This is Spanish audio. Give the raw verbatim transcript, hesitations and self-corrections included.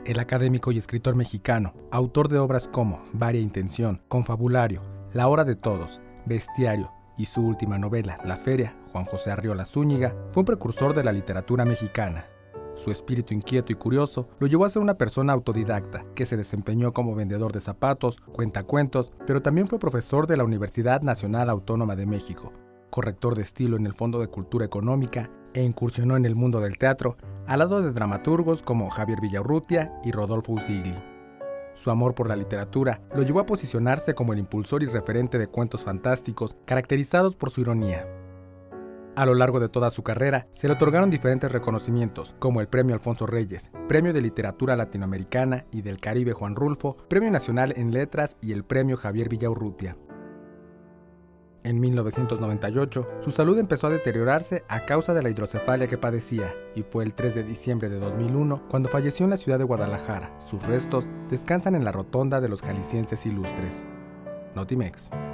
el académico y escritor mexicano, autor de obras como Varia Intención, Confabulario, La Hora de Todos, Bestiario y su última novela, La Feria, Juan José Arriola Zúñiga, fue un precursor de la literatura mexicana. Su espíritu inquieto y curioso lo llevó a ser una persona autodidacta, que se desempeñó como vendedor de zapatos, cuentacuentos, pero también fue profesor de la Universidad Nacional Autónoma de México, corrector de estilo en el Fondo de Cultura Económica e incursionó en el mundo del teatro al lado de dramaturgos como Javier Villaurrutia y Rodolfo Usigli. Su amor por la literatura lo llevó a posicionarse como el impulsor y referente de cuentos fantásticos caracterizados por su ironía. A lo largo de toda su carrera, se le otorgaron diferentes reconocimientos, como el Premio Alfonso Reyes, Premio de Literatura Latinoamericana y del Caribe Juan Rulfo, Premio Nacional en Letras y el Premio Javier Villaurrutia. En mil novecientos noventa y ocho, su salud empezó a deteriorarse a causa de la hidrocefalia que padecía, y fue el tres de diciembre de dos mil uno cuando falleció en la ciudad de Guadalajara. Sus restos descansan en la rotonda de los Jaliscienses Ilustres. Notimex.